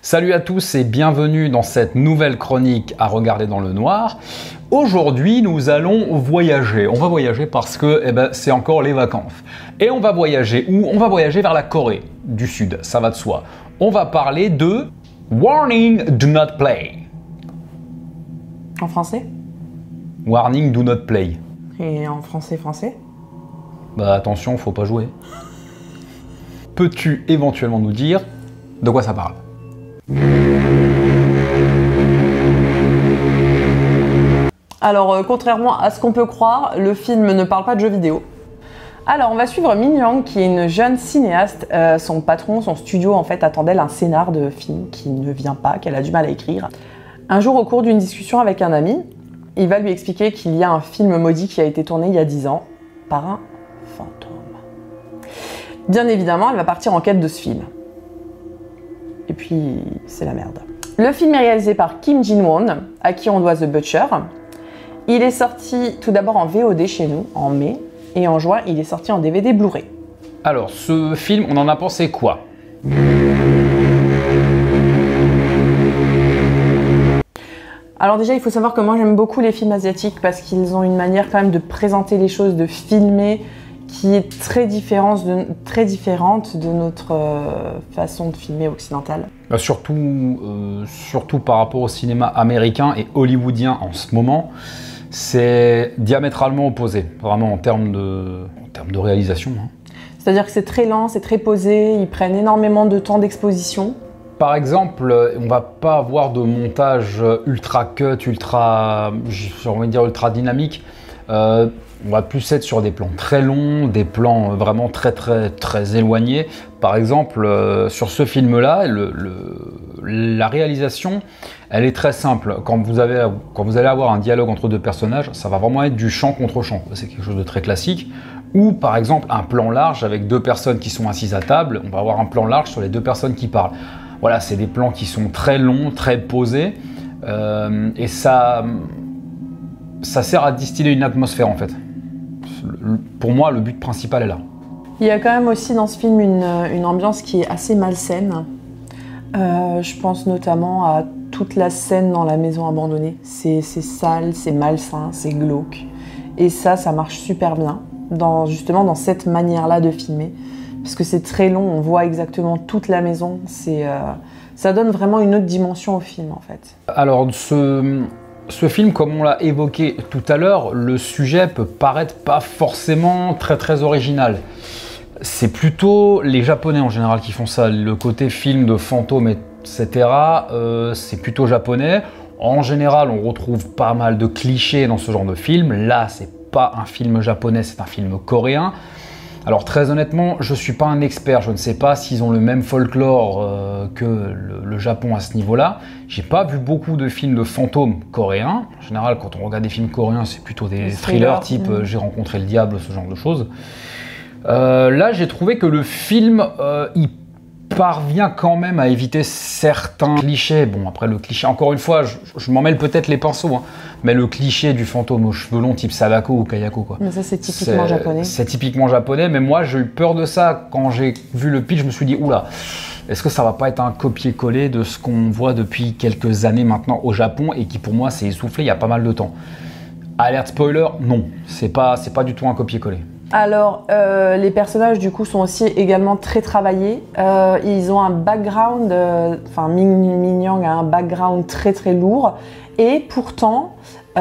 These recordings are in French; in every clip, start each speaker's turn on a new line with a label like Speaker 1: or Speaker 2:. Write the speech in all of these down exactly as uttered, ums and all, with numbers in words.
Speaker 1: Salut à tous et bienvenue dans cette nouvelle chronique à regarder dans le noir. Aujourd'hui, nous allons voyager. On va voyager parce que eh ben, c'est encore les vacances. Et on va voyager où? On va voyager vers la Corée du Sud, ça va de soi. On va parler de Warning Do Not Play.
Speaker 2: En français?
Speaker 1: Warning Do Not Play.
Speaker 2: Et en français français?
Speaker 1: Bah attention, faut pas jouer. Peux-tu éventuellement nous dire de quoi ça parle?
Speaker 2: Alors, euh, contrairement à ce qu'on peut croire, le film ne parle pas de jeux vidéo. Alors, on va suivre Min Young, qui est une jeune cinéaste. Euh, son patron, son studio, en fait, attendait un scénar de film qui ne vient pas, qu'elle a du mal à écrire. Un jour, au cours d'une discussion avec un ami, il va lui expliquer qu'il y a un film maudit qui a été tourné il y a dix ans par un fantôme. Bien évidemment, elle va partir en quête de ce film. Et puis, c'est la merde. Le film est réalisé par Kim Jin-won, à qui on doit The Butcher. Il est sorti tout d'abord en V O D chez nous, en mai, et en juin, il est sorti en D V D Blu-ray.
Speaker 1: Alors, ce film, on en a pensé quoi?
Speaker 2: Alors déjà, il faut savoir que moi, j'aime beaucoup les films asiatiques parce qu'ils ont une manière quand même de présenter les choses, de filmer, qui est très différente de, très différente de notre euh, façon de filmer occidentale.
Speaker 1: Bah surtout, euh, surtout par rapport au cinéma américain et hollywoodien en ce moment, c'est diamétralement opposé, vraiment en termes de, en termes de réalisation. Hein.
Speaker 2: C'est-à-dire que c'est très lent, c'est très posé, ils prennent énormément de temps d'exposition.
Speaker 1: Par exemple, on va pas avoir de montage ultra cut, ultra, j'ai envie de dire ultra dynamique. Euh, on va plus être sur des plans très longs, des plans vraiment très très très éloignés. Par exemple, euh, sur ce film-là, le, le, la réalisation, elle est très simple. Quand vous, avez, quand vous allez avoir un dialogue entre deux personnages, ça va vraiment être du champ contre champ. C'est quelque chose de très classique. Ou par exemple, un plan large avec deux personnes qui sont assises à table. On va avoir un plan large sur les deux personnes qui parlent. Voilà, c'est des plans qui sont très longs, très posés. Euh, et ça... ça sert à distiller une atmosphère en fait. Pour moi, le but principal est là.
Speaker 2: Il y a quand même aussi dans ce film une, une ambiance qui est assez malsaine. Euh, je pense notamment à toute la scène dans la maison abandonnée. C'est sale, c'est malsain, c'est glauque. Et ça, ça marche super bien, dans, justement dans cette manière-là de filmer. Parce que c'est très long, on voit exactement toute la maison. C'est, euh, ça donne vraiment une autre dimension au film en fait.
Speaker 1: Alors, ce... Ce film, comme on l'a évoqué tout à l'heure, le sujet peut paraître pas forcément très très original. C'est plutôt les Japonais en général qui font ça. Le côté film de fantômes, et cetera, euh, c'est plutôt japonais. En général, on retrouve pas mal de clichés dans ce genre de film. Là, c'est pas un film japonais, c'est un film coréen. Alors très honnêtement, je ne suis pas un expert, je ne sais pas s'ils ont le même folklore euh, que le, le Japon à ce niveau-là. J'ai pas vu beaucoup de films de fantômes coréens. En général, quand on regarde des films coréens, c'est plutôt des thrillers type mmh. J'ai rencontré le diable, ce genre de choses. Euh, là, j'ai trouvé que le film, euh, il parvient quand même à éviter certains clichés. Bon, après le cliché, encore une fois, je, je m'en mêle peut-être les pinceaux, hein, mais le cliché du fantôme aux cheveux longs type Sadako ou Kayako, quoi.
Speaker 2: Mais ça, c'est typiquement japonais.
Speaker 1: C'est typiquement japonais, mais moi, j'ai eu peur de ça. Quand j'ai vu le pitch, je me suis dit, oula, est-ce que ça va pas être un copier-coller de ce qu'on voit depuis quelques années maintenant au Japon et qui, pour moi, s'est essoufflé il y a pas mal de temps. Alerte spoiler, non, c'est pas, c'est pas du tout un copier-coller.
Speaker 2: Alors, euh, les personnages, du coup, sont aussi également très travaillés. Euh, ils ont un background, enfin, euh, Min, Min Young a un background très très lourd. Et pourtant,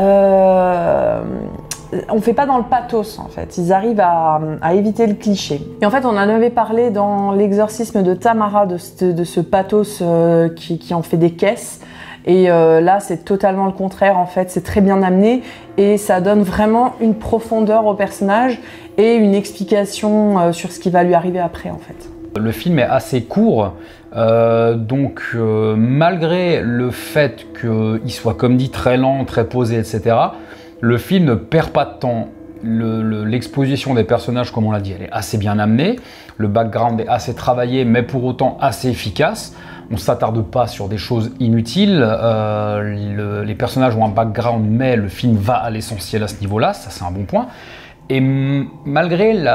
Speaker 2: euh, on ne fait pas dans le pathos, en fait. Ils arrivent à, à éviter le cliché. Et en fait, on en avait parlé dans l'exorcisme de Tamara, de ce, de ce pathos euh, qui, qui en fait des caisses. Et euh, là, c'est totalement le contraire, en fait. C'est très bien amené et ça donne vraiment une profondeur au personnage et une explication euh, sur ce qui va lui arriver après, en fait.
Speaker 1: Le film est assez court, euh, donc euh, malgré le fait qu'il soit, comme dit, très lent, très posé, et cetera, le film ne perd pas de temps. L'exposition le, le, des personnages, comme on l'a dit, elle est assez bien amenée. Le background est assez travaillé, mais pour autant assez efficace. On ne s'attarde pas sur des choses inutiles. Euh, le, les personnages ont un background, mais le film va à l'essentiel à ce niveau-là. Ça, c'est un bon point. Et malgré la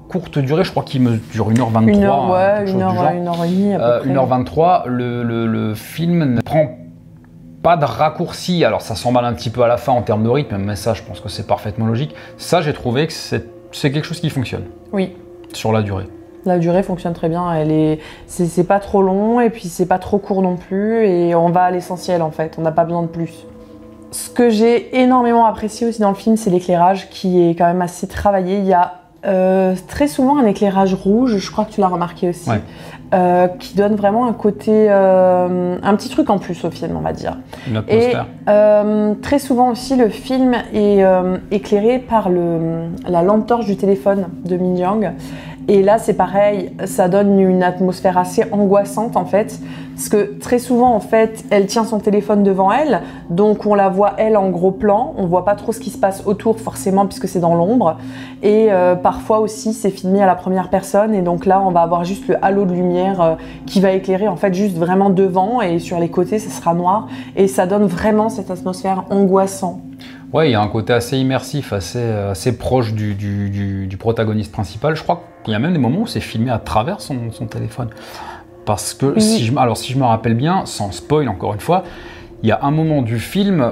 Speaker 1: courte durée, je crois qu'il mesure une heure vingt-trois.
Speaker 2: Une heure, ouais,
Speaker 1: quelque
Speaker 2: une
Speaker 1: chose
Speaker 2: heure,
Speaker 1: du genre.
Speaker 2: une heure et demie à peu
Speaker 1: Euh,
Speaker 2: près.
Speaker 1: une heure vingt-trois, le, le, le film ne prend pas de raccourci. Alors ça s'emballe un petit peu à la fin en termes de rythme, mais ça je pense que c'est parfaitement logique. Ça j'ai trouvé que c'est c'est quelque chose qui fonctionne
Speaker 2: Oui.
Speaker 1: sur la durée.
Speaker 2: La durée fonctionne très bien, elle est, c'est c'est pas trop long et puis c'est pas trop court non plus et on va à l'essentiel en fait, on n'a pas besoin de plus. Ce que j'ai énormément apprécié aussi dans le film, c'est l'éclairage qui est quand même assez travaillé. Il y a euh, très souvent un éclairage rouge, je crois que tu l'as remarqué aussi,
Speaker 1: Ouais.
Speaker 2: euh, qui donne vraiment un côté, euh, un petit truc en plus au film, on va dire.
Speaker 1: Une
Speaker 2: Et
Speaker 1: atmosphère.
Speaker 2: euh, très souvent aussi, le film est euh, éclairé par le, la lampe torche du téléphone de Min Young. Et là, c'est pareil, ça donne une atmosphère assez angoissante en fait, parce que très souvent en fait, elle tient son téléphone devant elle, donc on la voit elle en gros plan, on voit pas trop ce qui se passe autour forcément puisque c'est dans l'ombre, et euh, parfois aussi c'est filmé à la première personne, et donc là on va avoir juste le halo de lumière euh, qui va éclairer en fait juste vraiment devant, et sur les côtés ça sera noir, et ça donne vraiment cette atmosphère angoissante.
Speaker 1: Ouais, il y a un côté assez immersif, assez, assez proche du, du, du, du protagoniste principal. Je crois qu'il y a même des moments où c'est filmé à travers son, son téléphone. Parce que,
Speaker 2: Oui.
Speaker 1: si je, alors si je me rappelle bien, sans spoil encore une fois, il y a un moment du film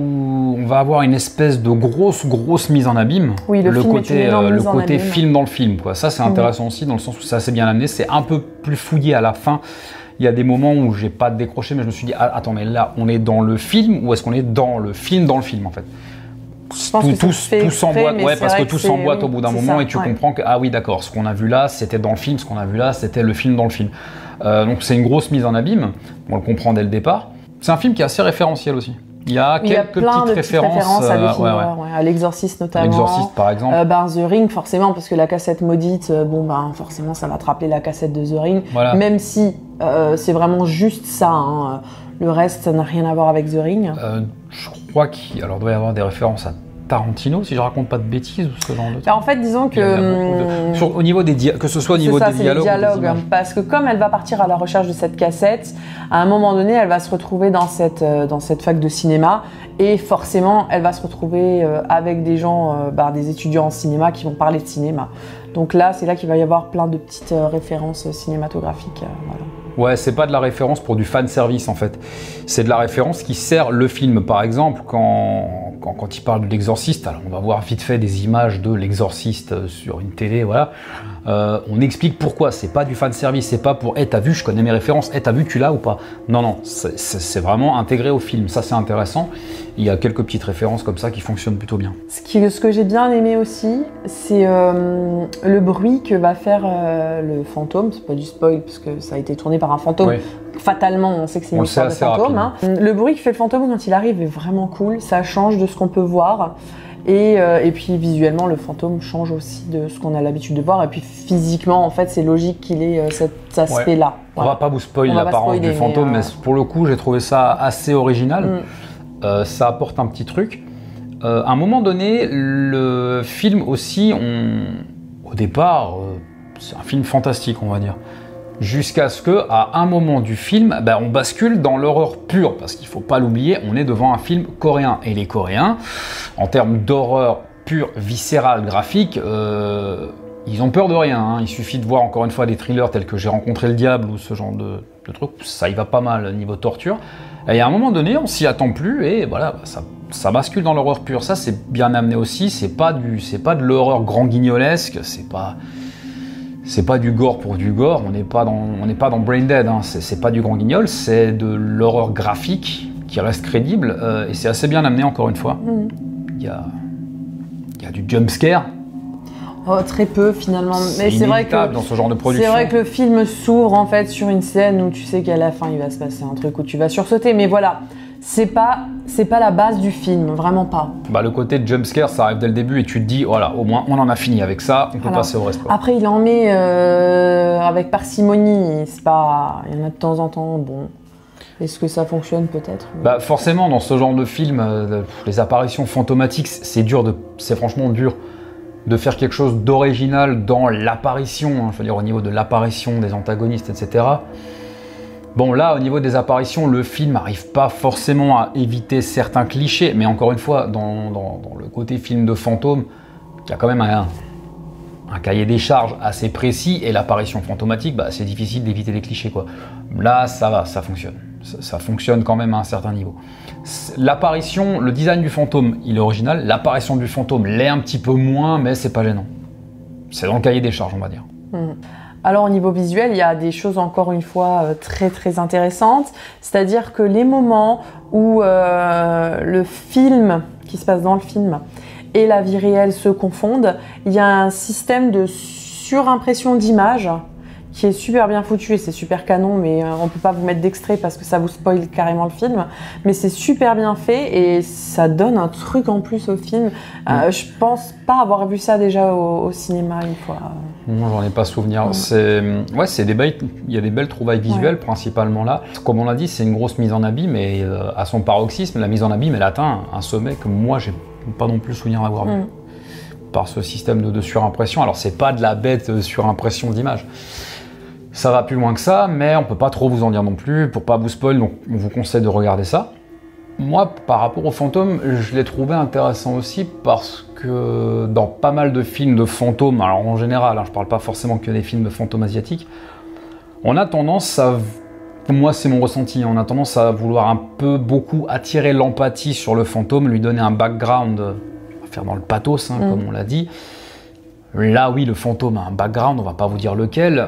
Speaker 1: où on va avoir une espèce de grosse, grosse mise en abîme.
Speaker 2: Oui, le film est
Speaker 1: côté,
Speaker 2: une énorme
Speaker 1: euh, le
Speaker 2: mise en
Speaker 1: côté
Speaker 2: abîme.
Speaker 1: film dans le film, quoi. Ça, c'est intéressant aussi, dans le sens où c'est assez bien amené. C'est un peu plus fouillé à la fin. Il y a des moments où j'ai pas décroché, mais je me suis dit, ah, attends, mais là, on est dans le film ou est-ce qu'on est dans le film dans le film, en fait?
Speaker 2: Je pense
Speaker 1: tout,
Speaker 2: que c'est
Speaker 1: tout,
Speaker 2: fait
Speaker 1: tout
Speaker 2: exprès,
Speaker 1: s'emboîte,
Speaker 2: mais
Speaker 1: ouais,
Speaker 2: c'est
Speaker 1: parce
Speaker 2: vrai
Speaker 1: que tout
Speaker 2: c'est-
Speaker 1: s'emboîte
Speaker 2: oui,
Speaker 1: au bout d'un
Speaker 2: c'est
Speaker 1: moment
Speaker 2: ça,
Speaker 1: et tu
Speaker 2: ouais.
Speaker 1: comprends que, ah oui, d'accord, ce qu'on a vu là, c'était dans le film, ce qu'on a vu là, c'était le film dans le film. Euh, donc c'est une grosse mise en abîme, on le comprend dès le départ. C'est un film qui est assez référentiel aussi. Il y a
Speaker 2: Il y a
Speaker 1: quelques
Speaker 2: plein
Speaker 1: petites
Speaker 2: de petites
Speaker 1: références,
Speaker 2: références à des
Speaker 1: euh,
Speaker 2: films
Speaker 1: ouais, ouais.
Speaker 2: d'horreur, ouais, à l'Exorciste notamment.
Speaker 1: L'Exorciste par exemple.
Speaker 2: Euh, ben, The Ring, forcément, parce que la cassette maudite, euh, bon, ben, forcément, ça va te rappeler la cassette de The Ring.
Speaker 1: Voilà.
Speaker 2: Même si euh, c'est vraiment juste ça. Hein. Le reste, ça n'a rien à voir avec The Ring.
Speaker 1: Euh, je crois qu'il alors, doit y avoir des références à Tarantino, si je raconte pas de bêtises ou ce genre de truc.
Speaker 2: Ben, en fait, disons
Speaker 1: Il y en a beaucoup
Speaker 2: que.
Speaker 1: de- Sur- au niveau des dia- que ce soit au
Speaker 2: C'est
Speaker 1: niveau
Speaker 2: ça,
Speaker 1: des
Speaker 2: c'est
Speaker 1: dialogues,
Speaker 2: les
Speaker 1: ou des
Speaker 2: dialogues,
Speaker 1: images.
Speaker 2: parce que comme elle va partir à la recherche de cette cassette, à un moment donné, elle va se retrouver dans cette, euh, dans cette fac de cinéma, et forcément, elle va se retrouver euh, avec des gens, euh, bah, des étudiants en cinéma qui vont parler de cinéma. Donc là, c'est là qu'il va y avoir plein de petites euh, références cinématographiques. euh, voilà.
Speaker 1: Ouais, c'est pas de la référence pour du fan service en fait. C'est de la référence qui sert le film. Par exemple, quand, quand, quand il parle de l'exorciste, alors on va voir vite fait des images de l'exorciste sur une télé, voilà. Euh, on explique pourquoi. C'est pas du fan service, c'est pas pour, hey, t'as vu, je connais mes références, hey, t'as vu, tu l'as ou pas. Non, non, c'est- c'est c'est vraiment intégré au film. Ça, c'est intéressant. Il y a quelques petites références comme ça qui fonctionnent plutôt bien.
Speaker 2: Ce, qui, ce que j'ai bien aimé aussi, c'est euh, le bruit que va faire euh, le fantôme. C'est pas du spoil, parce que ça a été tourné par un fantôme.
Speaker 1: Oui.
Speaker 2: Fatalement, on sait que c'est
Speaker 1: On
Speaker 2: une
Speaker 1: le sait
Speaker 2: histoire de
Speaker 1: assez
Speaker 2: fantôme. Hein. Le bruit que fait le fantôme quand il arrive est vraiment cool. Ça change de ce qu'on peut voir. Et, euh, et puis visuellement, le fantôme change aussi de ce qu'on a l'habitude de voir. Et puis physiquement, en fait, c'est logique qu'il ait euh, cet aspect-là.
Speaker 1: On va pas vous spoiler
Speaker 2: On va pas
Speaker 1: l'apparence
Speaker 2: spoiler,
Speaker 1: du fantôme,
Speaker 2: mais,
Speaker 1: mais,
Speaker 2: euh,
Speaker 1: pour le coup, j'ai trouvé ça assez original.
Speaker 2: Mm.
Speaker 1: Euh, ça apporte un petit truc. Euh, à un moment donné, le film aussi, on... au départ, euh, c'est un film fantastique, on va dire. Jusqu'à ce que, à un moment du film, ben, on bascule dans l'horreur pure, parce qu'il faut pas l'oublier, on est devant un film coréen. Et les Coréens, en termes d'horreur pure, viscérale, graphique, euh, ils ont peur de rien. Hein. Il suffit de voir encore une fois des thrillers tels que J'ai rencontré le diable ou ce genre de, de trucs, ça y va pas mal niveau torture. Et à un moment donné, on s'y attend plus et voilà, ça, ça bascule dans l'horreur pure. Ça, c'est bien amené aussi. C'est pas du, c'est pas de l'horreur grand guignolesque. C'est pas, c'est pas du gore pour du gore. On n'est pas dans, on n'est pas dans Brain Dead. Hein. C'est, c'est pas du grand guignol. C'est de l'horreur graphique qui reste crédible euh, et c'est assez bien amené encore une fois.
Speaker 2: Mm.
Speaker 1: Il y a, il y a du jump scare.
Speaker 2: Oh, très peu finalement.
Speaker 1: C'est
Speaker 2: Mais c'est vrai
Speaker 1: inévitable
Speaker 2: que
Speaker 1: dans ce genre de
Speaker 2: c'est
Speaker 1: production.
Speaker 2: vrai que le film s'ouvre en fait sur une scène où tu sais qu'à la fin il va se passer un truc où tu vas sursauter. Mais voilà, c'est pas c'est pas la base du film, vraiment pas.
Speaker 1: Bah, le côté de jump scare, ça arrive dès le début et tu te dis, voilà, au moins on en a fini avec ça, on peut
Speaker 2: Alors,
Speaker 1: passer au reste. quoi.
Speaker 2: Après il en met euh, avec parcimonie. C'est pas, il y en a de temps en temps. Bon, est-ce que ça fonctionne peut-être?
Speaker 1: Bah, forcément, dans ce genre de film, euh, les apparitions fantomatiques, c'est dur de, c'est franchement dur de faire quelque chose d'original dans l'apparition, hein, je veux dire au niveau de l'apparition des antagonistes, et cetera. Bon, là, au niveau des apparitions, le film n'arrive pas forcément à éviter certains clichés, mais encore une fois, dans, dans, dans le côté film de fantôme, il y a quand même un, un cahier des charges assez précis et l'apparition fantomatique, bah, c'est difficile d'éviter les clichés, quoi. Là, ça va, ça fonctionne. Ça, ça fonctionne quand même à un certain niveau. L'apparition, le design du fantôme, il est original. L'apparition du fantôme l'est un petit peu moins, mais c'est pas gênant. C'est dans le cahier des charges, on va dire.
Speaker 2: Mmh. Alors au niveau visuel, il y a des choses encore une fois euh, très très intéressantes. C'est-à-dire que les moments où euh, le film, qui se passe dans le film, et la vie réelle se confondent, il y a un système de surimpression d'images qui est super bien foutu et c'est super canon, mais euh, on peut pas vous mettre d'extrait parce que ça vous spoil carrément le film. Mais c'est super bien fait et ça donne un truc en plus au film. Euh, mmh. Je pense pas avoir vu ça déjà au, au cinéma une fois.
Speaker 1: Moi, j'en ai pas souvenir. Mmh. C'est ouais, c'est des belles, il y a des belles trouvailles visuelles, ouais. Principalement là. Comme on l'a dit, c'est une grosse mise en abîme et euh, à son paroxysme, la mise en abîme, elle atteint un sommet que moi j'ai pas non plus souvenir d'avoir vu. Mmh. Par ce système de, de surimpression. Alors c'est pas de la bête surimpression d'images. Ça va plus loin que ça, mais on peut pas trop vous en dire non plus, pour pas vous spoil, donc on vous conseille de regarder ça. Moi, par rapport au fantôme, je l'ai trouvé intéressant aussi parce que dans pas mal de films de fantômes, alors en général, hein, je parle pas forcément que des films de fantômes asiatiques, on a tendance à, moi c'est mon ressenti, on a tendance à vouloir un peu beaucoup attirer l'empathie sur le fantôme, lui donner un background, à faire dans le pathos, hein, mmh. comme on l'a dit. Là oui, le fantôme a un background, on va pas vous dire lequel,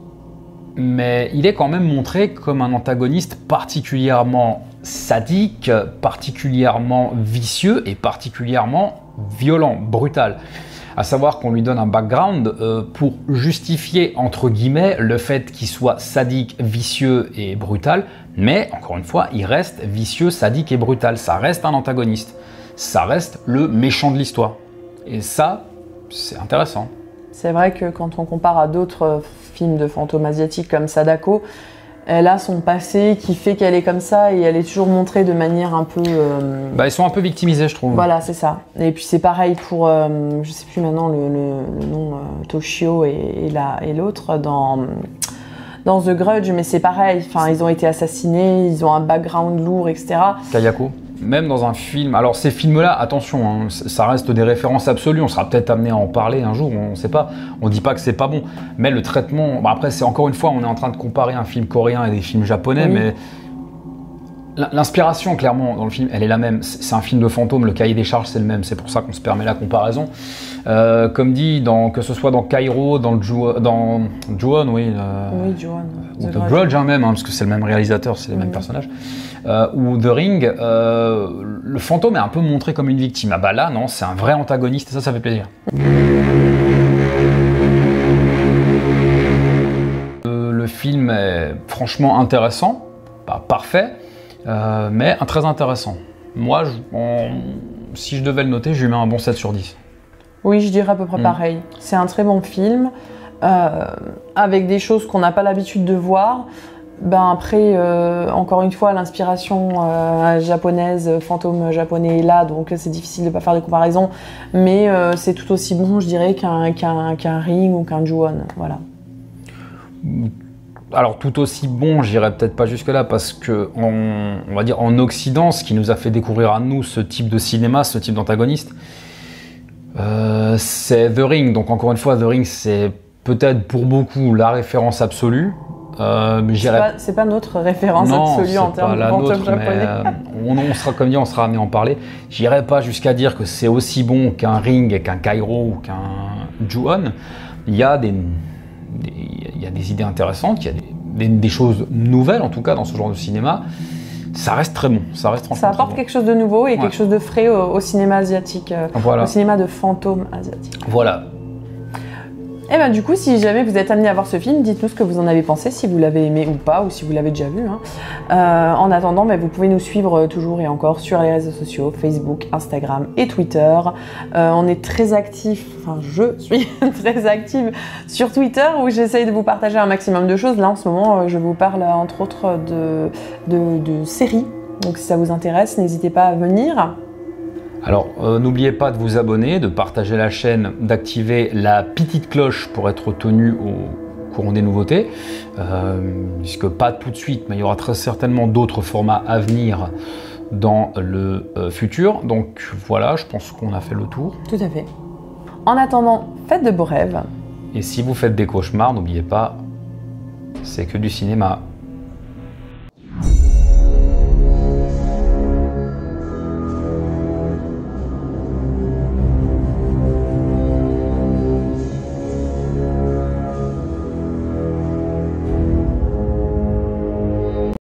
Speaker 1: mais il est quand même montré comme un antagoniste particulièrement sadique, particulièrement vicieux et particulièrement violent, brutal. À savoir qu'on lui donne un background euh, pour justifier, entre guillemets, le fait qu'il soit sadique, vicieux et brutal, mais encore une fois, il reste vicieux, sadique et brutal. Ça reste un antagoniste. Ça reste le méchant de l'histoire. Et ça, c'est intéressant.
Speaker 2: C'est vrai que quand on compare à d'autres films de fantômes asiatiques comme Sadako, elle a son passé qui fait qu'elle est comme ça et elle est toujours montrée de manière un peu... Euh...
Speaker 1: Bah, ils sont un peu victimisés, je trouve.
Speaker 2: Voilà, c'est ça. Et puis c'est pareil pour, euh, je sais plus maintenant le, le, le nom, euh, Toshio et, et l'autre dans, dans The Grudge, mais c'est pareil. Enfin, ils ont été assassinés, ils ont un background lourd, et cetera.
Speaker 1: Kayako. Même dans un film, alors ces films-là, attention, hein, ça reste des références absolues, on sera peut-être amené à en parler un jour, on ne sait pas, on dit pas que c'est pas bon, mais le traitement, bah après c'est encore une fois, on est en train de comparer un film coréen et des films japonais, oui. Mais l'inspiration clairement dans le film, elle est la même, c'est un film de fantôme, le cahier des charges c'est le même, c'est pour ça qu'on se permet la comparaison. Euh, comme dit, dans, que ce soit dans Kairo, dans, le Ju dans Ju-on, oui, euh,
Speaker 2: oui Ju-on,
Speaker 1: ou The Grudge hein, même, hein, parce que c'est le même réalisateur, c'est les mmh. mêmes personnages. Euh, ou The Ring, euh, le fantôme est un peu montré comme une victime. Ah bah là, non, c'est un vrai antagoniste et ça, ça fait plaisir. Euh, le film est franchement intéressant, pas parfait, euh, mais très intéressant. Moi, je, on, si je devais le noter, je lui mets un bon sept sur dix.
Speaker 2: Oui, je dirais à peu près mmh. pareil. C'est un très bon film, euh, avec des choses qu'on n'a pas l'habitude de voir. Ben après, euh, encore une fois, l'inspiration euh, japonaise, fantôme japonais est là, donc c'est difficile de ne pas faire de comparaison. Mais euh, c'est tout aussi bon, je dirais, qu'un qu'un, qu'un Ring ou qu'un Ju-on. Voilà.
Speaker 1: Alors tout aussi bon, j'irais peut-être pas jusque-là, parce que on, on va dire en Occident, ce qui nous a fait découvrir à nous ce type de cinéma, ce type d'antagoniste, euh, c'est The Ring. Donc encore une fois, The Ring, c'est peut-être pour beaucoup la référence absolue. Euh, c'est, pas,
Speaker 2: c'est pas notre référence non, absolue en termes de fantôme japonais.
Speaker 1: Euh, on, on sera comme dit, on sera amené à en parler. J'irai pas jusqu'à dire que c'est aussi bon qu'un Ring, qu'un Kairo ou qu'un Ju-on. Il y a des, des, il y a des idées intéressantes, il y a des, des, des choses nouvelles en tout cas dans ce genre de cinéma. Ça reste très bon, ça reste franchement.
Speaker 2: Ça apporte
Speaker 1: bon.
Speaker 2: quelque chose de nouveau et ouais. quelque chose de frais au, au cinéma asiatique,
Speaker 1: voilà.
Speaker 2: Au cinéma de fantômes asiatiques.
Speaker 1: Voilà.
Speaker 2: Et ben du coup, si jamais vous êtes amené à voir ce film, dites-nous ce que vous en avez pensé, si vous l'avez aimé ou pas, ou si vous l'avez déjà vu. Hein. Euh, en attendant, ben, vous pouvez nous suivre toujours et encore sur les réseaux sociaux, Facebook, Instagram et Twitter. Euh, on est très actifs, enfin je suis très active sur Twitter où j'essaye de vous partager un maximum de choses. Là en ce moment, je vous parle entre autres de, de, de séries. Donc si ça vous intéresse, n'hésitez pas à venir.
Speaker 1: Alors, euh, n'oubliez pas de vous abonner, de partager la chaîne, d'activer la petite cloche pour être tenu au courant des nouveautés, euh, puisque pas tout de suite, mais il y aura très certainement d'autres formats à venir dans le euh, futur. Donc voilà, je pense qu'on a fait le tour.
Speaker 2: Tout à fait. En attendant, faites de beaux rêves.
Speaker 1: Et si vous faites des cauchemars, n'oubliez pas, c'est que du cinéma.